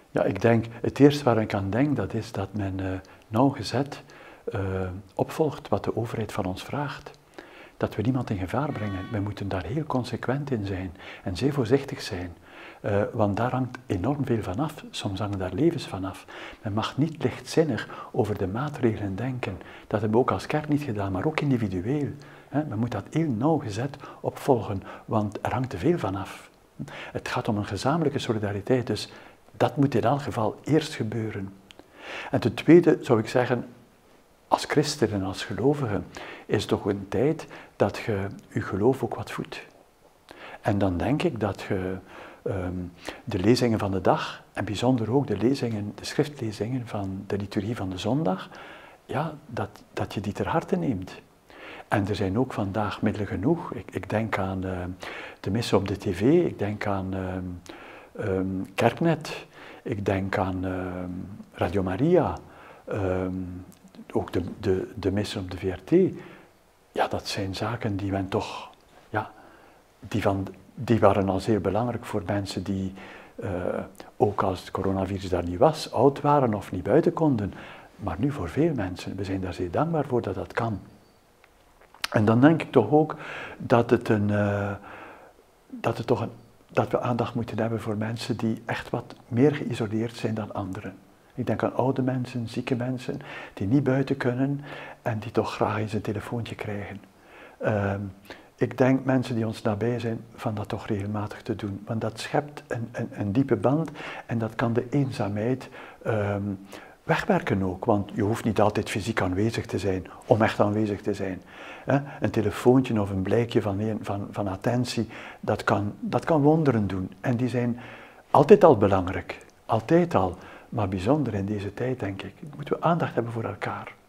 Ja, ik denk, het eerste waar ik aan denk, dat is dat men nauwgezet opvolgt wat de overheid van ons vraagt. Dat we niemand in gevaar brengen. We moeten daar heel consequent in zijn en zeer voorzichtig zijn. Want daar hangt enorm veel van af. Soms hangen daar levens van af. Men mag niet lichtzinnig over de maatregelen denken. Dat hebben we ook als kerk niet gedaan, maar ook individueel. Men moet dat heel nauwgezet opvolgen, want er hangt te veel van af. Het gaat om een gezamenlijke solidariteit, dus dat moet in elk geval eerst gebeuren. En ten tweede zou ik zeggen, als christen en als gelovige is het toch een tijd dat je je geloof ook wat voedt. En dan denk ik dat je de lezingen van de dag, en bijzonder ook de schriftlezingen van de liturgie van de zondag, ja, dat je die ter harte neemt. En er zijn ook vandaag middelen genoeg. Ik denk aan de missen op de tv, ik denk aan Kerknet, ik denk aan Radio Maria, ook de missen op de VRT. Ja, dat zijn zaken die men toch, ja, die waren al zeer belangrijk voor mensen die, ook als het coronavirus daar niet was, oud waren of niet buiten konden. Maar nu voor veel mensen, we zijn daar zeer dankbaar voor dat dat kan. En dan denk ik toch ook dat we aandacht moeten hebben voor mensen die echt wat meer geïsoleerd zijn dan anderen. Ik denk aan oude mensen, zieke mensen, die niet buiten kunnen en die toch graag eens een telefoontje krijgen. Ik denk mensen die ons nabij zijn, van dat toch regelmatig te doen. Want dat schept een diepe band en dat kan de eenzaamheid wegwerken ook. Want je hoeft niet altijd fysiek aanwezig te zijn, om echt aanwezig te zijn. Een telefoontje of een blijkje van attentie, dat kan wonderen doen. En die zijn altijd al belangrijk, altijd al. Maar bijzonder in deze tijd, denk ik, moeten we aandacht hebben voor elkaar.